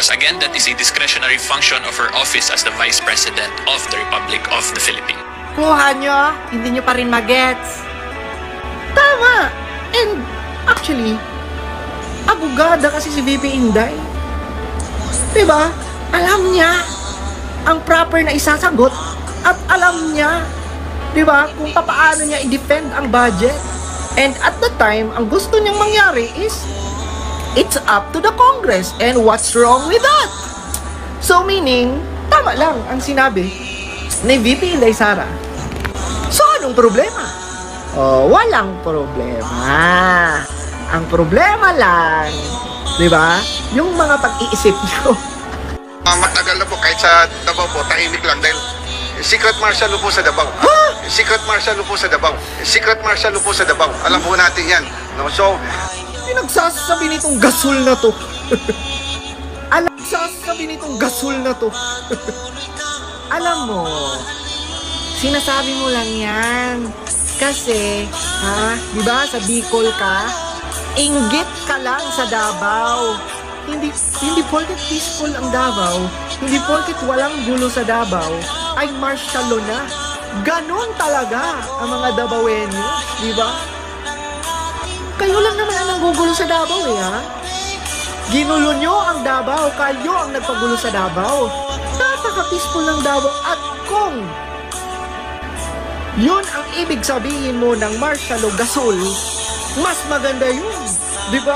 because again, that is a discretionary function of her office as the Vice President of the Republic of the Philippines. Kuha nyo, hindi nyo pa rin magets. Tama! And actually, abogada kasi si VP Inday. Diba? Alam niya ang proper na isasagot at alam niya, diba, kung paano niya i-defend ang budget. And at the time, ang gusto niyang mangyari is it's up to the Congress. And what's wrong with that? So meaning, tama lang ang sinabi ni VP Inday Sara. So anong problema? Oh, walang problema. Ang problema lang, di ba? Yung mga pag-iisip nyo. Matagal na po kahit sa Davao po, tahimik lang dahil secret marshal po sa Davao. Ha? Secret marshal po sa Davao. Secret marshal po sa Davao. Alam po natin yan. No? So, Pinagsasabi nitong gasol na to. Pinagsasabi nitong gasol na to. Alam mo, sinasabi mo lang yan. Kasi, di ba, sa Bicol ka, inggit ka lang sa Davao. Hindi porket peaceful ang Davao, hindi porket walang gulo sa Davao, ay martial law na. Ganon talaga ang mga Davaoenos, di ba? Kayo lang naman ang nanggugulo sa Davao Ginulo nyo ang Davao, kayo ang nagpagulo sa Davao. Napaka-peaceful ng Davao at kung yun ang ibig sabihin mo ng martial law gasol, mas maganda yun, di ba?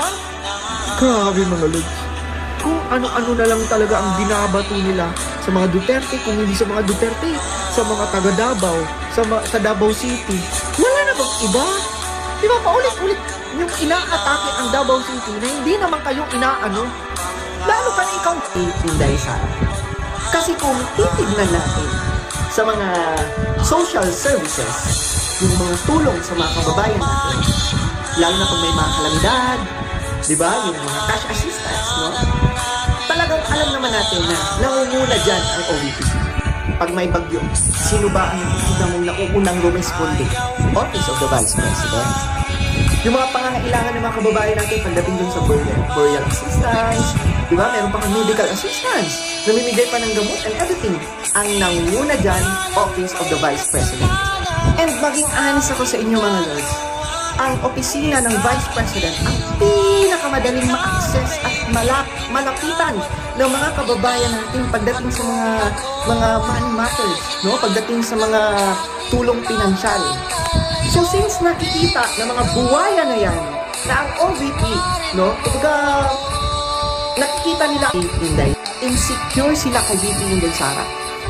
Grabe mga lods. Kung ano-ano na lang talaga ang binabato nila sa mga Duterte, kung hindi sa mga Duterte, sa mga taga Davao, sa Davao City. Wala na bang iba? Di ba paulit-ulit yung inaatake ang Davao City na hindi naman kayong inaano? Lalo pa na ikaw, Inday Sara. Kasi kung titignan natin sa mga social services, yung mga tulong sa mga kababayan natin, lalo na kung may mga kalamidad, di ba? Yung mga cash assistance, no? Talagang alam naman natin na nangunguna dyan ang OVP. Pag may bagyo, sino ba ang nakikita mong nauunang rumisponde? Office of the Vice President. Yung mga pangangailangan ng mga kababayan natin pagdating dun sa burial assistance, di ba? Meron pang medical assistance, namimigay pa ng gamot and everything. Ang nangunguna dyan, Office of the Vice President. And maging honest ako sa inyo mga lords, ang opisina ng Vice President ang pinakamadaling ma-access at malapitan ng mga kababayan natin pagdating sa mga money matters, no? Pagdating sa mga tulong pinansyal. So since nakikita ng mga buwaya na yan na ang OVP, no? Kapag nakikita nila Inday, insecure sila kay VP Inday Sara.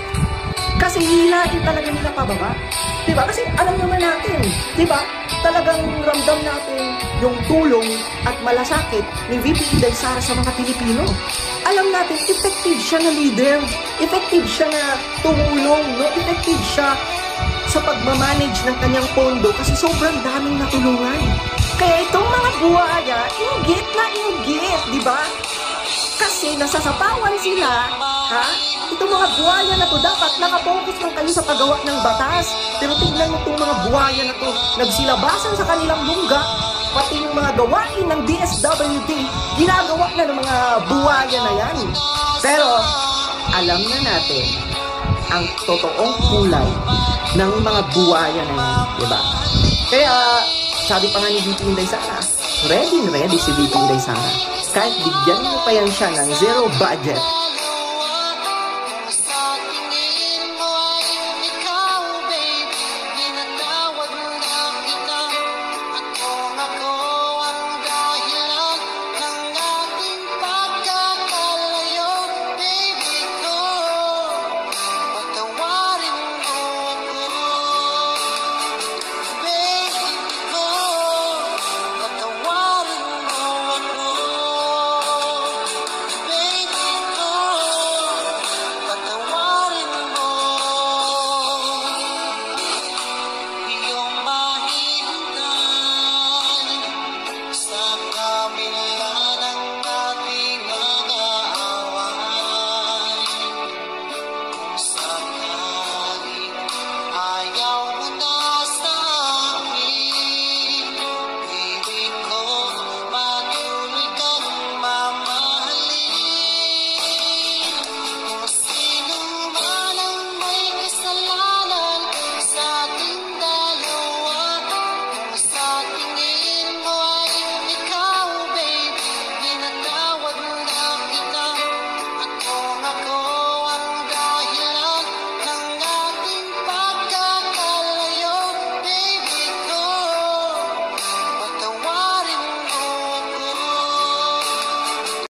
Kasi hilain talaga nila pababa. Diba? Kasi alam naman natin, diba? Talagang ramdam natin yung tulong at malasakit ni VP Inday Sara sa mga Pilipino. Alam natin, effective siya na leader. Effective siya na tumulong, no? Effective siya sa pagmamanage ng kanyang pondo kasi sobrang daming natulungan. Kaya itong mga buwaya, inggit na inggit, diba? Kasi nasasapawan sila, itong mga buwaya na to, dapat nakapokus lang kayo sa paggawa ng batas. Pero tignan mo itong mga buwaya na to, nagsilabasan sa kanilang lungga, pati yung mga gawain ng DSWD, ginagawa na ng mga buwaya na yan. Pero, alam na natin, ang totoong kulay ng mga buwaya na yan, diba? Kaya, sabi pa nga ni VP Inday Sara, ready si VP Inday Sara. Kahit bigyan mo pa yan siya ng zero budget,